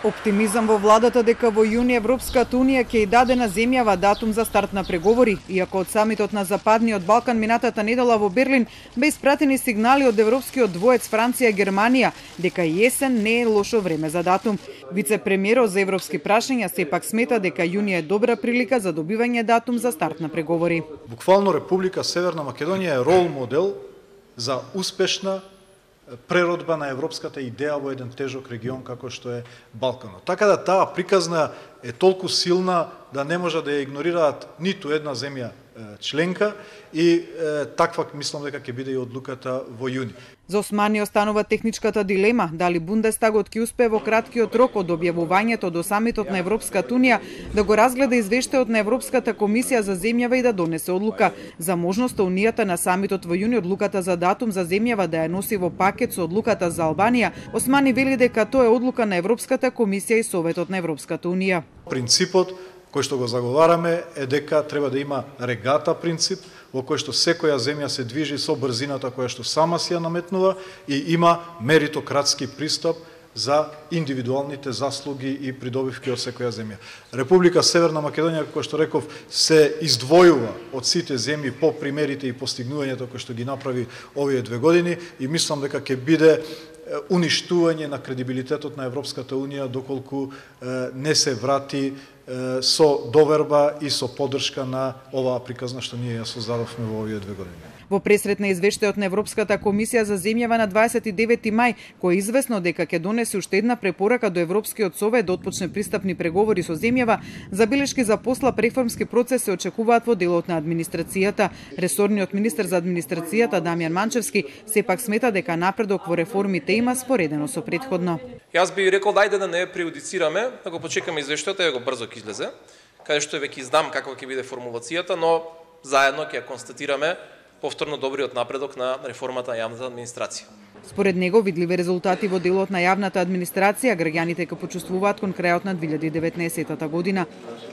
Оптимизам во владата дека во јуни Европската унија ќе ја даде на земјава датум за старт на преговори, иако од самитот на Западниот Балкан минатата недела во Берлин бе испратени сигнали од европскиот двоец Франција и Германија дека јесен не е лошо време за датум. Вице-премиерот за европски прашања сепак смета дека јуни е добра прилика за добивање датум за старт на преговори. Буквално Република Северна Македонија е рол модел за успешна преродба на европската идеја во еден тежок регион како што е Балканот. Така да таа приказна е толку силна да не може да ја игнорираат ниту една земја членка и таква мислам дека ќе биде и одлуката во јуни. За Османи останува техничката дилема дали Бундестагот ќе успее во краткиот рок од објавувањето до самитот на Европската унија да го разгледа извештајот на Европската комисија за земјава и да донесе одлука за можноста унијата на самитот во јуни одлуката за датум за земјава да ја носи во пакет со одлуката за Албанија. Османи вели дека тоа е одлука на Европската комисија и Советот на Европската унија. Принципот кој што го заговараме е дека треба да има регата принцип, во кој што секоја земја се движи со брзината која што сама си ја наметнува и има меритократски пристап за индивидуалните заслуги и придобивки од секоја земја. Република Северна Македонија, како што реков, се издвојува од сите земји по примерите и постигнувањето кои што ги направи овие 2 години и мислам дека ќе биде уништување на кредибилитетот на Европската унија доколку не се врати со доверба и со поддршка на оваа приказна што ние ја создадовме во овие 2 години. Во пресрет на извештајот на Европската комисија за земјава на 29 мај, кој е известно дека ќе донесе уште една препорака до Европскиот совет да отпочне пристапни преговори со земјава, забелешки за посла реформски процес се очекуваат во делот на администрацијата. Ресорниот министер за администрацијата Дамјан Манчевски сепак смета дека напредок во реформите има споредено со претходно. Јас би рекол дајде да не прејудицираме, да го почекаме извештајот и да го брзо ќе излезе, каде што веќе знам каква ќе биде формулацијата, но заедно ќе ја констатираме повторно добриот напредок на реформата на јавната администрација. Според него видливи резултати во делот на јавната администрација граѓаните ќе почувствуваат кон крајот на 2019 година.